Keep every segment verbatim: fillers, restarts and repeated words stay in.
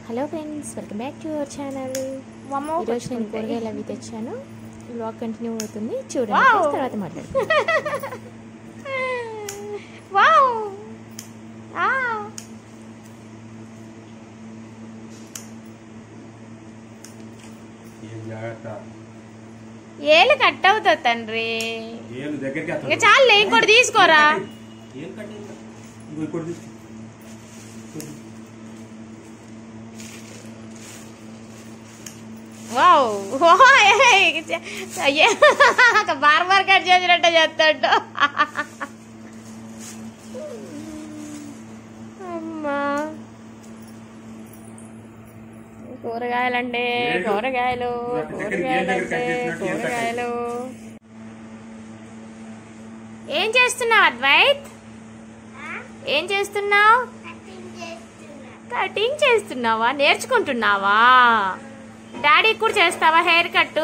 Hello friends, welcome back to your channel. ఈరోజు నేను కూరగాయలు అవి తెచ్చాను. వ్లాగ్ కంటిన్యూ అవుతుంది, చూడండి. తర్వాత మాట్లాడుకుందాం. ఏళ్ళు కట్ అవుతుంది తండ్రి. ఇంకా చాలు, ఇంకోటి తీసుకోరా. బార్ బార్ కట్ చేసినట్టు చేస్తాడు. అమ్మా, కూరగాయలండి, కూరగాయలు కూరగాయలంటే కూరగాయలు. ఏం చేస్తున్నావు అద్వైత్? ఏం చేస్తున్నావు? కటింగ్ చేస్తున్నావా? నేర్చుకుంటున్నావా? డాడీ కూడా చేస్తావా హెయిర్ కట్?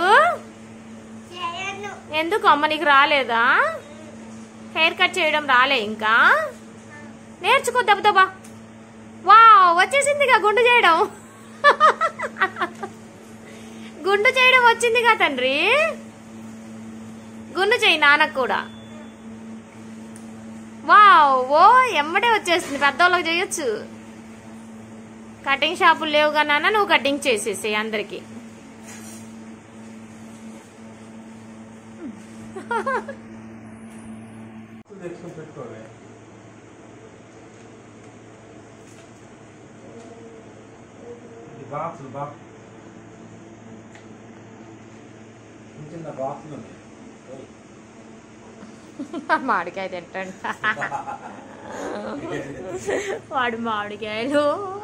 ఎందుకు అమ్మ, నీకు రాలేదా హెయిర్ కట్ చేయడం? రాలే ఇంకా? నేర్చుకో దెబ్బ దెబ్బ. వా, వచ్చేసిందిగా గుండు చేయడం. గుండు చేయడం వచ్చిందిగా తండ్రి. గుండు చేయి నాన్నకు కూడా. వా, ఓ ఎమ్మడే వచ్చేస్తుంది. పెద్దవాళ్ళకి చేయొచ్చు. కటింగ్ షాపులు లేవుగా నాన్న, నువ్వు కటింగ్ చేసేసేయి అందరికి. మామిడికాయ తింటాడు వాడు. మామిడికాయలు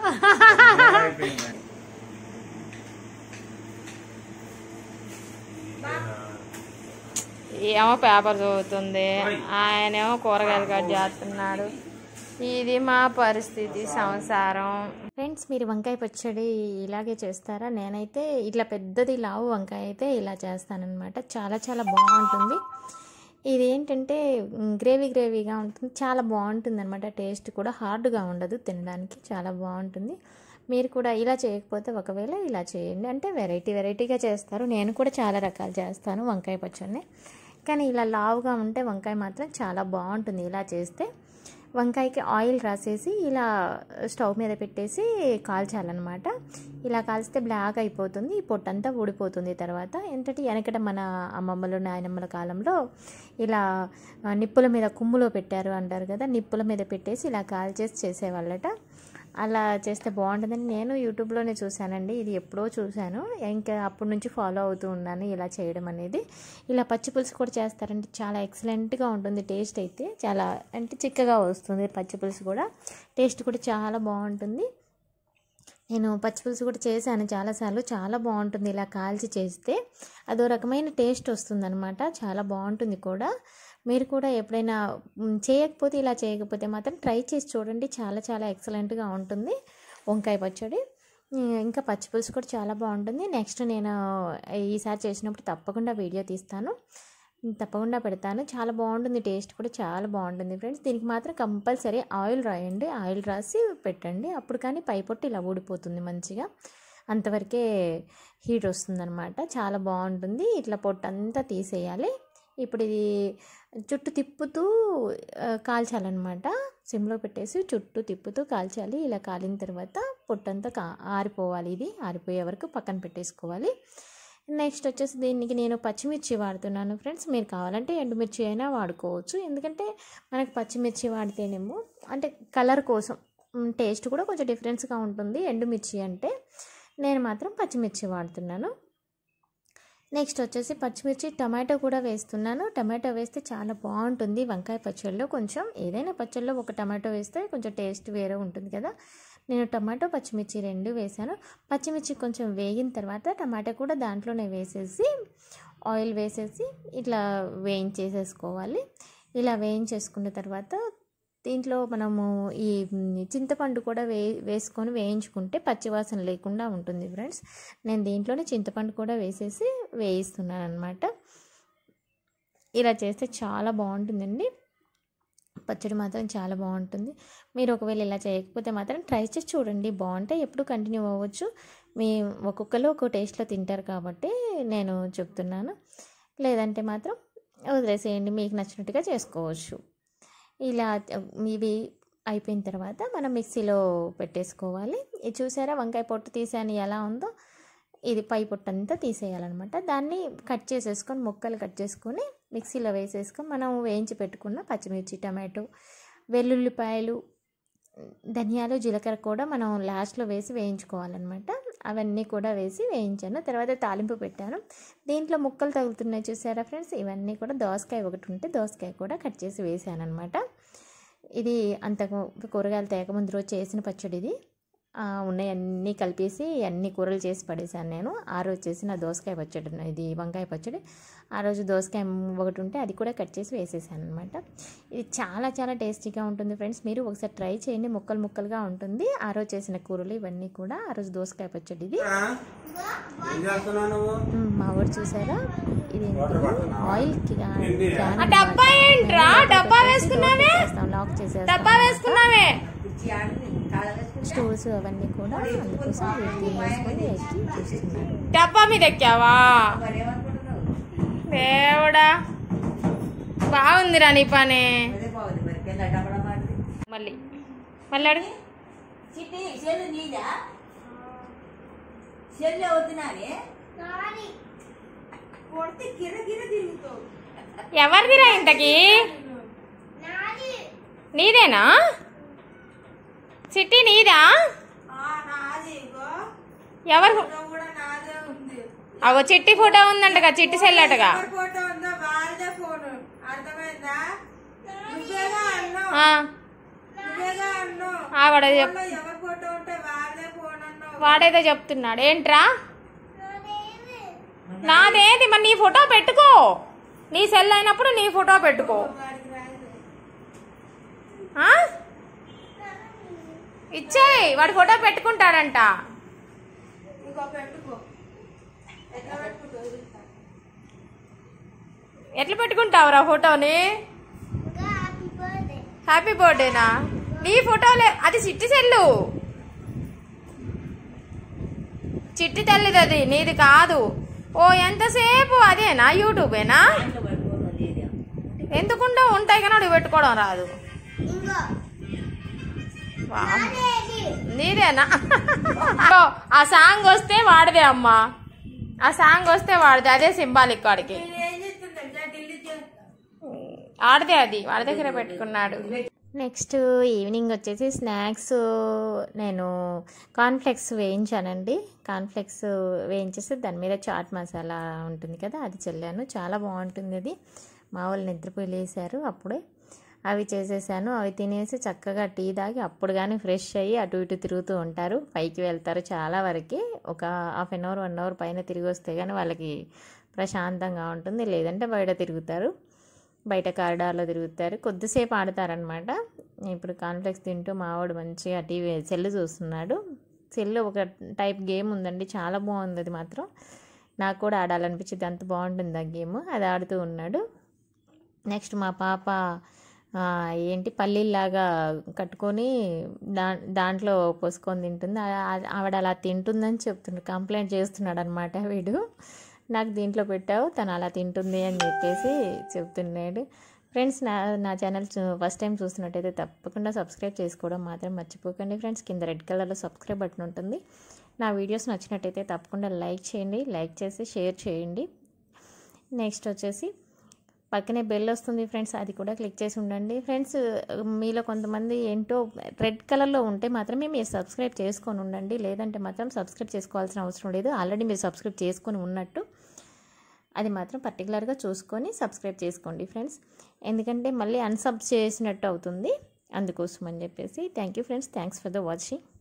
ఏమో పేపర్ చదువుతుంది, ఆయనేమో కూరగాయలు కట్ చేస్తున్నాడు. ఇది మా పరిస్థితి, సంసారం. ఫ్రెండ్స్, మీరు వంకాయ పచ్చడి ఇలాగే చేస్తారా? నేనైతే ఇట్లా పెద్దది లావు వంకాయ అయితే ఇలా చేస్తానన్నమాట. చాలా చాలా బాగుంటుంది. ఇది ఏంటంటే గ్రేవీ గ్రేవీగా ఉంటుంది, చాలా బాగుంటుంది అనమాట. టేస్ట్ కూడా హార్డ్గా ఉండదు, తినడానికి చాలా బాగుంటుంది. మీరు కూడా ఇలా చేయకపోతే ఒకవేళ ఇలా చేయండి. అంటే వెరైటీ వెరైటీగా చేస్తారు. నేను కూడా చాలా రకాలు చేస్తాను వంకాయ పచ్చడిని, కానీ ఇలా లావుగా ఉంటే వంకాయ మాత్రం చాలా బాగుంటుంది. ఇలా చేస్తే వంకాయకి ఆయిల్ రాసేసి ఇలా స్టవ్ మీద పెట్టేసి కాల్చాలన్నమాట. ఇలా కాల్స్తే బ్లాక్ అయిపోతుంది, ఈ పొట్టంతా ఊడిపోతుంది. తర్వాత ఏంటంటే వెనకట మన అమ్మమ్మలు నాయనమ్మల కాలంలో ఇలా నిప్పుల మీద కుమ్ములో పెట్టారు అంటారు కదా, నిప్పుల మీద పెట్టేసి ఇలా కాల్చేసి చేసేవాళ్ళట. అలా చేస్తే బాగుంటుందని నేను యూట్యూబ్లోనే చూశానండి. ఇది ఎప్పుడో చూశాను, ఇంకా అప్పటి నుంచి ఫాలో అవుతూ ఉన్నాను ఇలా చేయడం అనేది. ఇలా పచ్చి పులుసు కూడా చేస్తారంటే చాలా ఎక్సలెంట్గా ఉంటుంది. టేస్ట్ అయితే చాలా అంటే చిక్కగా వస్తుంది. పచ్చి పులుసు కూడా టేస్ట్ కూడా చాలా బాగుంటుంది. నేను పచ్చి పులుసు కూడా చేశాను చాలాసార్లు, చాలా బాగుంటుంది. ఇలా కాల్చి చేస్తే అదో రకమైన టేస్ట్ వస్తుందన్నమాట, చాలా బాగుంటుంది కూడా. మీరు కూడా ఎప్పుడైనా చేయకపోతే ఇలా చేయకపోతే మాత్రం ట్రై చేసి చూడండి, చాలా చాలా ఎక్సలెంట్గా ఉంటుంది వంకాయ పచ్చడి. ఇంకా పచ్చి పులుసు కూడా చాలా బాగుంటుంది. నెక్స్ట్ నేను ఈసారి చేసినప్పుడు తప్పకుండా వీడియో తీస్తాను, తప్పకుండా పెడతాను. చాలా బాగుంటుంది, టేస్ట్ కూడా చాలా బాగుంటుంది ఫ్రెండ్స్. దీనికి మాత్రం కంపల్సరీ ఆయిల్ రాయండి, ఆయిల్ రాసి పెట్టండి. అప్పుడు కానీ పై పొట్టు ఇలా ఊడిపోతుంది మంచిగా, అంతవరకే హీట్ వస్తుందన్నమాట. చాలా బాగుంటుంది. ఇట్లా పొట్టు అంతా తీసేయాలి. ఇప్పుడు ఇది చుట్టూ తిప్పుతూ కాల్చాలన్నమాట. సిమ్లో పెట్టేసి చుట్టూ తిప్పుతూ కాల్చాలి. ఇలా కాలిన తర్వాత పొట్టంతా కా ఆరిపోవాలి. ఇది ఆరిపోయే వరకు పక్కన పెట్టేసుకోవాలి. నెక్స్ట్ వచ్చేసి దీనికి నేను పచ్చిమిర్చి వాడుతున్నాను ఫ్రెండ్స్. మీరు కావాలంటే ఎండుమిర్చి అయినా వాడుకోవచ్చు, ఎందుకంటే మనకు పచ్చిమిర్చి వాడితేనేమో అంటే కలర్ కోసం, టేస్ట్ కూడా కొంచెం డిఫరెన్స్గా ఉంటుంది ఎండుమిర్చి అంటే. నేను మాత్రం పచ్చిమిర్చి వాడుతున్నాను. నెక్స్ట్ వచ్చేసి పచ్చిమిర్చి టమాటో కూడా వేస్తున్నాను. టమాటో వేస్తే చాలా బాగుంటుంది వంకాయ పచ్చడిలో. కొంచెం ఏదైనా పచ్చడిలో ఒక టమాటో వేస్తే కొంచెం టేస్ట్ వేరే ఉంటుంది కదా. నేను టమాటో పచ్చిమిర్చి రెండు వేసాను. పచ్చిమిర్చి కొంచెం వేగిన తర్వాత టమాటో కూడా దాంట్లోనే వేసేసి ఆయిల్ వేసేసి ఇట్లా వేయించేసేసుకోవాలి. ఇలా వేయించేసుకున్న తర్వాత దీంట్లో మనము ఈ చింతపండు కూడా వే వేసుకొని వేయించుకుంటే పచ్చివాసన లేకుండా ఉంటుంది ఫ్రెండ్స్. నేను దీంట్లోనే చింతపండు కూడా వేసేసి వేయిస్తున్నాను అనమాట. ఇలా చేస్తే చాలా బాగుంటుందండి. పచ్చడి మాత్రం చాలా బాగుంటుంది. మీరు ఒకవేళ ఇలా చేయకపోతే మాత్రం ట్రై చేసి చూడండి, బాగుంటే ఎప్పుడు కంటిన్యూ అవ్వచ్చు. మీ ఒక్కొక్కరు ఒక్కో టేస్ట్లో తింటారు కాబట్టి నేను చెప్తున్నాను. లేదంటే మాత్రం వదిలేసేయండి, మీకు నచ్చినట్టుగా చేసుకోవచ్చు. ఇలా ఇవి అయిపోయిన తర్వాత మనం మిక్సీలో పెట్టేసుకోవాలి. ఇది చూసారా వంకాయ పొట్టు తీసాను ఎలా ఉందో, ఇది పై పొట్టు అంతా తీసేయాలన్నమాట. దాన్ని కట్ చేసేసుకొని ముక్కలు కట్ చేసుకొని మిక్సీలో వేసేసుకొని మనం వేయించి పెట్టుకున్న పచ్చిమిర్చి, టమాటో, వెల్లుల్లిపాయలు, ధనియాలు, జీలకర్ర కూడా మనం లాస్ట్లో వేసి వేయించుకోవాలన్నమాట. అవన్నీ కూడా వేసి వేయించాను. తర్వాత తాలింపు పెట్టాను. దీంట్లో ముక్కలు తగులుతున్నాయి చూసారా ఫ్రెండ్స్, ఇవన్నీ కూడా దోసకాయ ఒకటి ఉంటే దోసకాయ కూడా కట్ చేసి వేసాను అనమాట. ఇది అంత కూరగాయలు తేకముందు రోజు చేసిన పచ్చడి. ఇది ఉన్నాయి అన్నీ కలిపేసి అన్ని కూరలు చేసి పడేసాను నేను. ఆ రోజు చేసిన దోసకాయ పచ్చడి, ఇది వంకాయ పచ్చడి. ఆ రోజు దోసకాయ ఒకటి ఉంటే అది కూడా కట్ చేసి వేసేసాను అనమాట. ఇది చాలా చాలా టేస్టీగా ఉంటుంది ఫ్రెండ్స్, మీరు ఒకసారి ట్రై చేయండి. ముక్కలు ముక్కలుగా ఉంటుంది. ఆ రోజు చేసిన కూరలు ఇవన్నీ కూడా ఆ రోజు దోసకాయ పచ్చడి. ఇది మా ఊరు చూసారా, ఇది ఆయిల్ లాక్ చేసేస్తాం. స్టూల్స్ అవన్నీ కూడా అందుకోసం వేసుకొని ఎక్కి చూస్తున్నారు. డబ్బా మీద ఎక్కావా దేవుడా, బాగుందిరా నీ పని. మళ్ళీ మళ్ళీ అడుగు. ఎవరిదిరా ఇంతకి? నీదేనా చిట్టి? నీదా? ఎవరు? అవో చిట్టి ఫోటో ఉందంటగా, చిట్టి సెల్లటగా. వాడేదో చెప్తున్నాడు. ఏంట్రా నాదేది? మరి నీ ఫోటో పెట్టుకో, నీ సెల్ అయినప్పుడు నీ ఫోటో పెట్టుకో. ఇచ్చేయి, వాడు ఫోటో పెట్టుకుంటాడంట. ఎట్లా పెట్టుకుంటావురా ఫోటోని? హ్యాపీ బర్త్డేనా? నీ ఫోటోలే, అది చిట్టి సెల్లు, చిట్టి తల్లిది, అది నీది కాదు. ఓ ఎంతసేపు అదేనా? యూట్యూబేనా? ఎందుకుంటూ ఉంటాయి కానీ అడుగు పెట్టుకోవడం రాదు. నీదేనా? ఆ సాంగ్ వస్తే వాడిదే అమ్మా, ఆ సాంగ్ వస్తే వాడిదే. అదే సింబాలిక్ వాడికి, ఆడదే, అది వాడి దగ్గర పెట్టుకున్నాడు. నెక్స్ట్ ఈవినింగ్ వచ్చేసి స్నాక్స్ నేను కార్న్ఫ్లెక్స్ వేయించానండి. కార్న్ఫ్లెక్స్ వేయించేసి దాని మీద చాట్ మసాలా ఉంటుంది కదా, అది చల్లాను. చాలా బాగుంటుంది అది. మా వాళ్ళు నిద్రపోయి లేసారు అప్పుడే. అవి చేసేసాను. అవి తినేసి చక్కగా టీ తాగి అప్పుడు కానీ ఫ్రెష్ అయ్యి అటు ఇటు తిరుగుతూ ఉంటారు. పైకి వెళ్తారు చాలా వరకు. ఒక half an hour one hour పైన తిరిగి వస్తే కానీ వాళ్ళకి ప్రశాంతంగా ఉంటుంది. లేదంటే బయట తిరుగుతారు, బయట కారిడార్లో తిరుగుతారు, కొద్దిసేపు ఆడతారనమాట. ఇప్పుడు కాన్ఫ్లెక్స్ తింటూ మావాడు మంచిగా టీవీ సెల్ చూస్తున్నాడు. సెల్ ఒక టైప్ గేమ్ ఉందండి, చాలా బాగుంది అది మాత్రం. నాకు కూడా ఆడాలనిపించింది, అంత బాగుంటుంది ఆ గేమ్. అది ఆడుతూ ఉన్నాడు. నెక్స్ట్ మా పాప ఏంటి పల్లీలాగా కట్టుకొని దా దాంట్లో పోసుకొని తింటుంది. ఆవిడ అలా తింటుందని చెప్తున్నాడు, కంప్లైంట్ చేస్తున్నాడు అనమాట వీడు. నాకు దీంట్లో పెట్టావు, తను అలా తింటుంది అని చెప్పేసి చెప్తున్నాడు. ఫ్రెండ్స్, నా నా ఛానల్ ఫస్ట్ టైం చూస్తున్నట్టయితే తప్పకుండా సబ్స్క్రైబ్ చేసుకోవడం మాత్రం మర్చిపోకండి ఫ్రెండ్స్. కింద రెడ్ కలర్లో సబ్స్క్రైబ్ బటన్ ఉంటుంది. నా వీడియోస్ నచ్చినట్టయితే తప్పకుండా లైక్ చేయండి, లైక్ చేసి షేర్ చేయండి. నెక్స్ట్ వచ్చేసి పక్కనే బెల్ వస్తుంది ఫ్రెండ్స్, అది కూడా క్లిక్ చేసి ఉండండి. ఫ్రెండ్స్, మీలో కొంతమంది ఏంటో రెడ్ కలర్లో ఉంటే మాత్రమే మీరు సబ్స్క్రైబ్ చేసుకొని ఉండండి, లేదంటే మాత్రం సబ్స్క్రైబ్ చేసుకోవాల్సిన అవసరం లేదు. ఆల్రెడీ మీరు సబ్స్క్రైబ్ చేసుకొని ఉన్నట్టు, అది మాత్రం పర్టికులర్గా చూసుకొని సబ్స్క్రైబ్ చేసుకోండి ఫ్రెండ్స్. ఎందుకంటే మళ్ళీ అన్సబ్ చేసినట్టు అవుతుంది, అందుకోసం అని చెప్పేసి. Thank you friends, thanks for the watching.